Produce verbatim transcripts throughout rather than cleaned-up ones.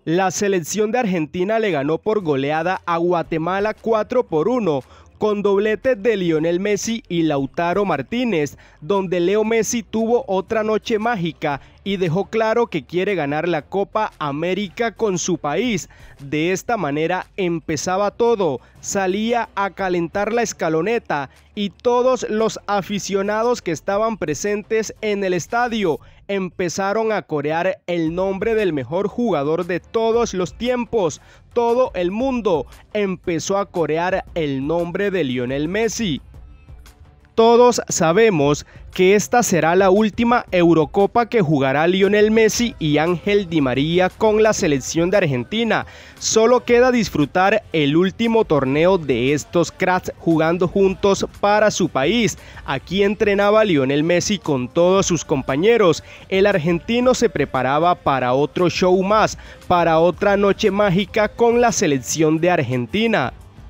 La selección de Argentina le ganó por goleada a Guatemala cuatro por uno, con doblete de Lionel Messi y Lautaro Martínez, donde Leo Messi tuvo otra noche mágica y dejó claro que quiere ganar la Copa América con su país. De esta manera empezaba todo, salía a calentar la escaloneta y todos los aficionados que estaban presentes en el estadio empezaron a corear el nombre del mejor jugador de todos los tiempos. Todo el mundo empezó a corear el nombre de Lionel Messi. Todos sabemos que esta será la última Eurocopa que jugará Lionel Messi y Ángel Di María con la selección de Argentina. Solo queda disfrutar el último torneo de estos cracks jugando juntos para su país. Aquí entrenaba Lionel Messi con todos sus compañeros. El argentino se preparaba para otro show más, para otra noche mágica con la selección de Argentina.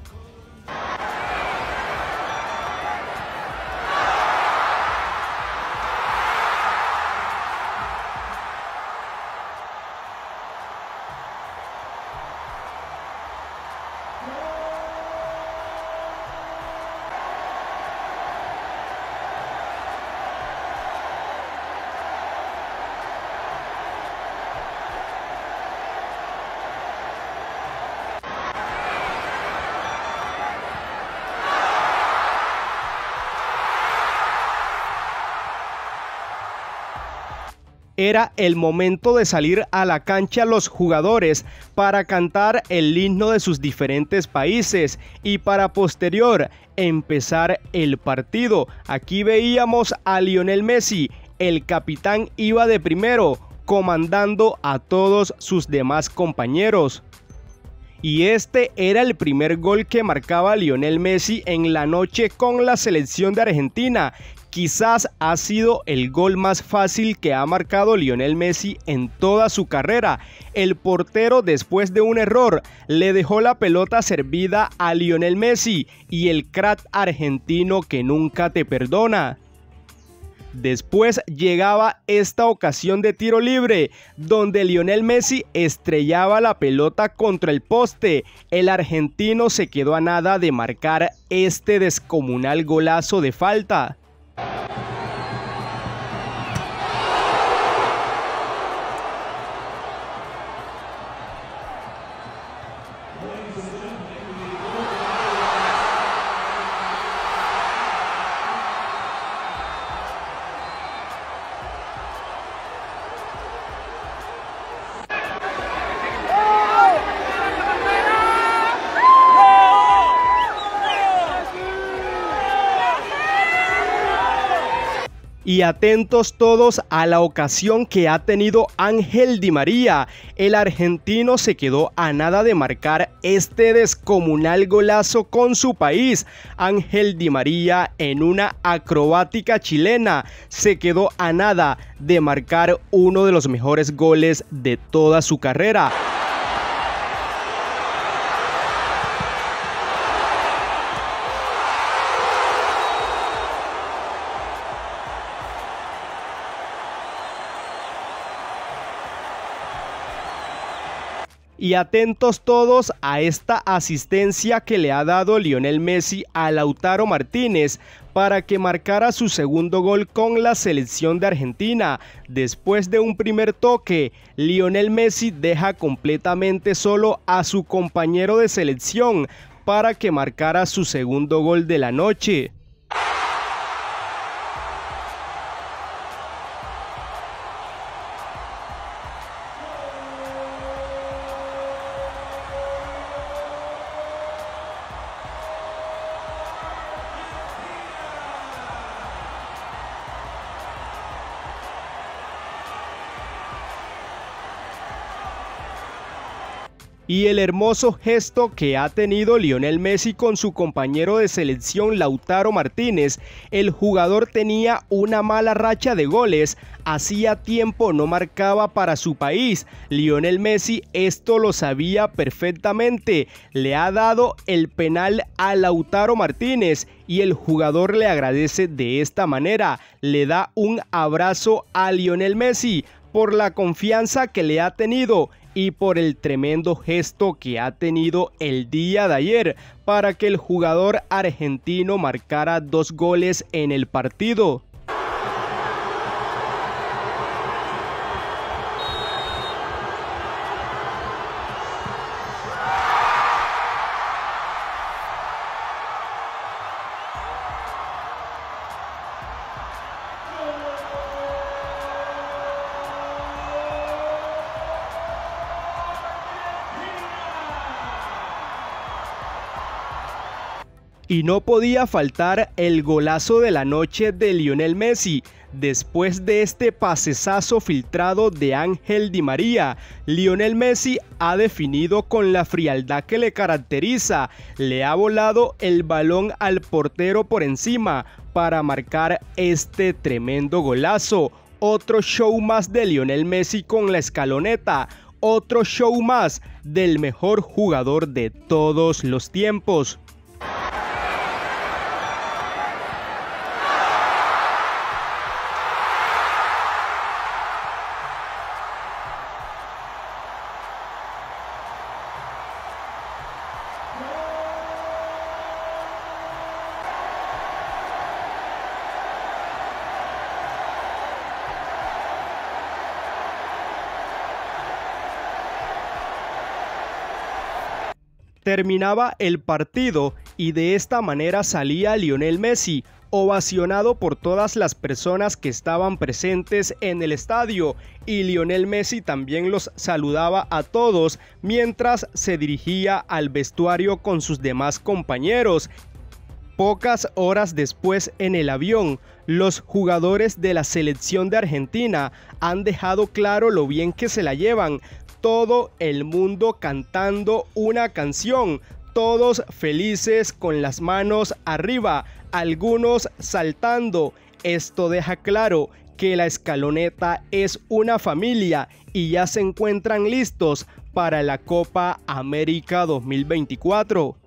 Era el momento de salir a la cancha los jugadores para cantar el himno de sus diferentes países y para posterior empezar el partido. Aquí veíamos a Lionel Messi, el capitán iba de primero, comandando a todos sus demás compañeros. Y este era el primer gol que marcaba Lionel Messi en la noche con la selección de Argentina. Quizás ha sido el gol más fácil que ha marcado Lionel Messi en toda su carrera. El portero, después de un error, le dejó la pelota servida a Lionel Messi y el crack argentino que nunca te perdona. Después llegaba esta ocasión de tiro libre, donde Lionel Messi estrellaba la pelota contra el poste. El argentino se quedó a nada de marcar este descomunal golazo de falta. Y atentos todos a la ocasión que ha tenido Ángel Di María. El argentino se quedó a nada de marcar este descomunal golazo con su país. Ángel Di María, en una acrobática chilena, se quedó a nada de marcar uno de los mejores goles de toda su carrera. Y atentos todos a esta asistencia que le ha dado Lionel Messi a Lautaro Martínez para que marcara su segundo gol con la selección de Argentina. Después de un primer toque, Lionel Messi deja completamente solo a su compañero de selección para que marcara su segundo gol de la noche. Y el hermoso gesto que ha tenido Lionel Messi con su compañero de selección Lautaro Martínez. El jugador tenía una mala racha de goles, hacía tiempo no marcaba para su país. Lionel Messi esto lo sabía perfectamente, le ha dado el penal a Lautaro Martínez y el jugador le agradece de esta manera, le da un abrazo a Lionel Messi por la confianza que le ha tenido y por el tremendo gesto que ha tenido el día de ayer para que el jugador argentino marcara dos goles en el partido. Y no podía faltar el golazo de la noche de Lionel Messi. Después de este pasesazo filtrado de Ángel Di María, Lionel Messi ha definido con la frialdad que le caracteriza. Le ha volado el balón al portero por encima para marcar este tremendo golazo. Otro show más de Lionel Messi con la escaloneta. Otro show más del mejor jugador de todos los tiempos. Terminaba el partido y de esta manera salía Lionel Messi, ovacionado por todas las personas que estaban presentes en el estadio, y Lionel Messi también los saludaba a todos mientras se dirigía al vestuario con sus demás compañeros. Pocas horas después, en el avión, los jugadores de la selección de Argentina han dejado claro lo bien que se la llevan. Todo el mundo cantando una canción, todos felices con las manos arriba, algunos saltando. Esto deja claro que la escaloneta es una familia y ya se encuentran listos para la Copa América dos mil veinticuatro.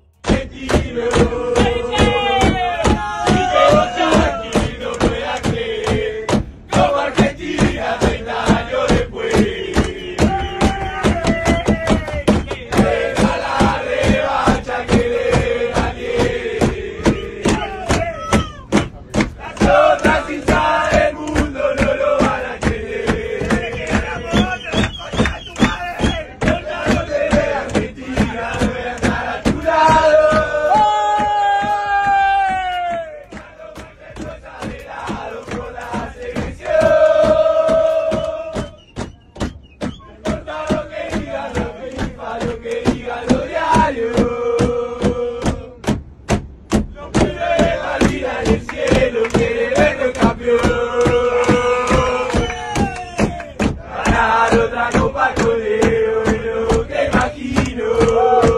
Ganar otra copa con Leo, lo que imagino.